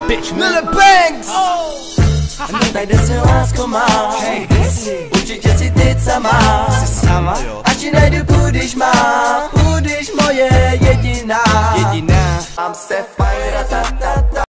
bitch, man. Lil Banks! No tak kde si lásko má, určitě si ty sama. Až ti najdu, budeš má, budeš moje jediná. Mám se fajn,